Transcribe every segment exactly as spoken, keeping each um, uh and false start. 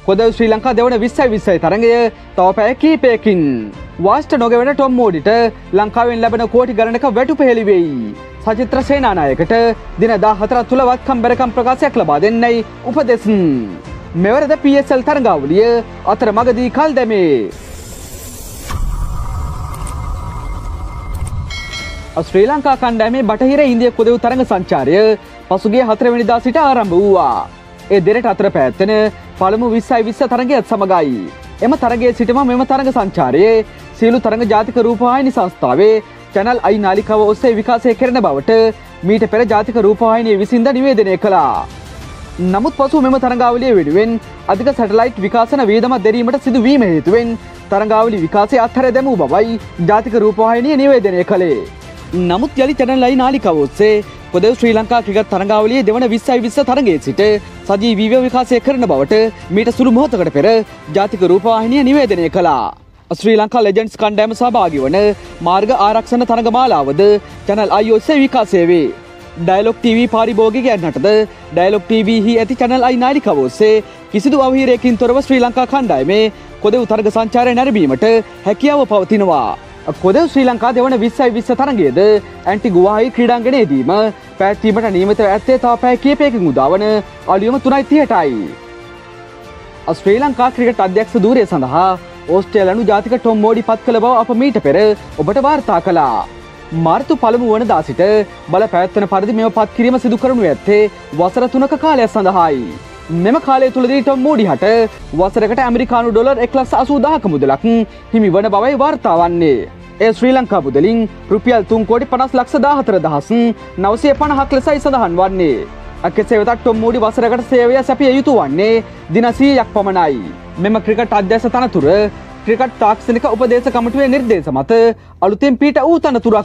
කොදව් ශ්‍රී ලංකා දෙවන විස්සයි විස්සයි තරඟය තව පැය කිහිපයකින් වාස්ට නොගෙවෙන ටොම් මෝඩිට ලංකාවෙන් ලැබෙන කෝටි ගණනක වැටුප හෙළි වෙයි. සචිත්‍ර සේනානායකට දින දාහතරක් තුල වත්කම් බැරකම් ප්‍රකාශයක් ලබා දෙන්නයි උපදෙස්. මෙවරද පී එස් එල් තරඟාවලිය අතරමඟදී කල් දැමේ. ශ්‍රී ලංකා කණ්ඩායමේ බටහිර ඉන්දිය කොදව් තරඟ සංචාරය පසුගිය හතරවෙනිදා සිට ආරම්භ වූවා. ඒ දෙරට අතර පැවැත්වෙන පළමු විස්සයි විස්ස තරඟයත් සමගයි. එම තරගයේ සිටම මෙම තරඟ සංචාරයේ සියලු තරඟ ජාතික රූපවාහිනී සංස්ථාවේ channel I නාලිකාව ඔස්සේ විකාශය කෙරෙන බවට මීට පෙර ජාතික රූපවාහිනිය විසින්ද නිවේදනය කළා. නමුත් පසු මෙම තරඟාවලිය වෙනුවෙන් අධික සැටලයිට් විකාශන වියදමක් දැරීමට සිදුවීම හේතුවෙන් තරඟාවලි විකාශය අත්හැර දැමූ බවයි ජාතික රූපවාහිනිය නිවේදනය කළේ. නමුත් යලි channel I නාලිකාව ඔස්සේ කොදව් ශ්‍රී ලංකා ක්‍රිකට් තරඟාවලියේ දෙවන විස්සයි විස්ස තරඟයේ සිට සජීවීව විකාශය කරන බවට මීට සුළු මොහොතකට පෙර ජාතික රූපවාහිනිය නිවේදනය කළා. ශ්‍රී ලංකා ලෙජන්ඩ්ස් කණ්ඩායම සහභාගී වන මාර්ග ආරක්ෂණ තරඟමාලාවද channel I ඔස්සේ විකාශය වේ. ඩයලොග් ටීවී පාරිභෝගිකයන්ටද ඩයලොග් ටීවී හි ඇති channel I නාලිකාව ඔස්සේ කිසිදු අවහිරයකින් තොරව ශ්‍රී ලංකා කණ්ඩායමේ කොදව් තරඟ සංචාරය නැරඹීමට හැකියාව පවතිනවා. කොදව් ශ්‍රී ලංකා දෙවන විස්සයි විස්ස තරඟයේද ඇන්ටි ගුවාහි ක්‍රීඩාංගණයේදීම පැවැත්වීමට නියමිතව ඇත්තේ තව පැය කිහිපයකින් උදාවන අලුයම තුනයි තිහටයි. ශ්‍රී ලංකා ක්‍රිකට් අධ්‍යක්ෂ ධූරය සඳහා ඕස්ට්‍රේලියානු ජාතික ටොම් මෝඩි පත් කළ බව අප මීට පෙර ඔබට වාර්තා කළා. මාර්තු පළමු වනදා සිට බල පැවැත්වෙන පරිදි මෙම පත් කිරීම සිදු කරනු ඇත්තේ වසර තුනක කාලයක් සඳහායි. මෙම කාලය තුලදී ටොම් මෝඩි හට වසරකට ඇමරිකානු ඩොලර් එක්ලක්ෂ අසූදාහක මුදලක් හිමි වන බවයි වාර්තා වන්නේ. ඒ ශ්‍රී ලංකා මුදලින් රුපියල් තුන් කෝටි පනස් ලක්ෂ දාහතර දහස් නවසිය පනහක් ලෙසයි සඳහන් වන්නේ. කෙසේ වෙතත් ටොම් මෝඩි වසරකට සේවය සැපිය යුතු වන්නේ දින සීයක් පමණයි. මෙම ක්‍රිකට් අධ්‍යක්ෂ තනතුර ක්‍රිකට් තාක්ෂණික උපදේශ කමිටුවේ නිර්දේශ මත අලුතෙන් පිට වූ තනතුරක්.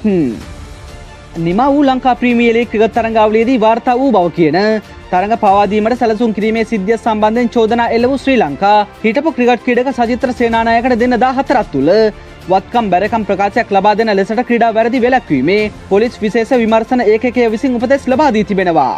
නිමා වූ ලංකා ප්‍රීමියර් ලීග් ක්‍රිකට් තරඟාවලියේදී වාර්තා වූ බව කියන තරඟ පවා දීමට සැලසුම් කිරීමේ සිද්ධිය සම්බන්ධයෙන් චෝදනා එල්ල වූ ශ්‍රී ලංකා හිටපු ක්‍රිකට් ක්‍රීඩක සචිත්‍ර සේනානායකට දින දාහතරක් තුල වත්කම් බැරකම් ප්‍රකාශයක් ලබා දෙන ලෙසට ක්‍රීඩා වැරදි වැළැක්වීමේ පොලිස් විශේෂ විමර්ශන ඒකකය විසින් උපදෙස් ලබා දී තිබෙනවා.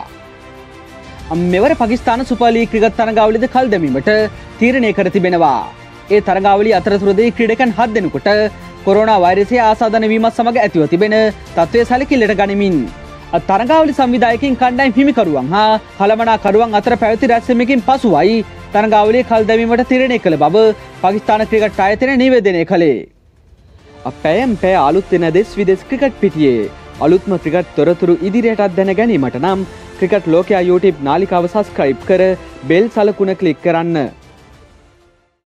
මෙවර පාකිස්තාන සුපර් ලීග් ක්‍රිකට් තරඟාවලියද කල් දැමීමට තීරණය කර තිබෙනවා. ඒ තරඟාවලිය අතරතුරදී ක්‍රීඩකයන් හත් දෙනෙකුට කොරෝනා වෛරසය ආසාදන වීමත් සමග ඇතිව තිබෙන තත්ත්වය සැලකිල්ලට ගනිමින් තරඟාවලි සංවිධායකින් කණ්ඩායම් හිමිකරුවන් හා කළමනාකරුවන් අතර පැවති රැස්වීමකින් පසුවයි තරඟාවලිය කල් දැමීමට තීරණය කළ බව පාකිස්තාන ක්‍රිකට් ආයතනය නිවේදනය කළේ. පැයම් පැය අලුත් වෙන දෙස් විදෙස් ක්‍රිකට් පිටියේ අලුත්ම ක්‍රිකට් තොරතුරු ඉදිරියටත් දැන ගැනීමට නම් ක්‍රිකට් ලෝකයා YouTube නාලිකාව සබ්ස්ක්‍රයිබ් කර බෙල් සලකුණ ක්ලික් කරන්න.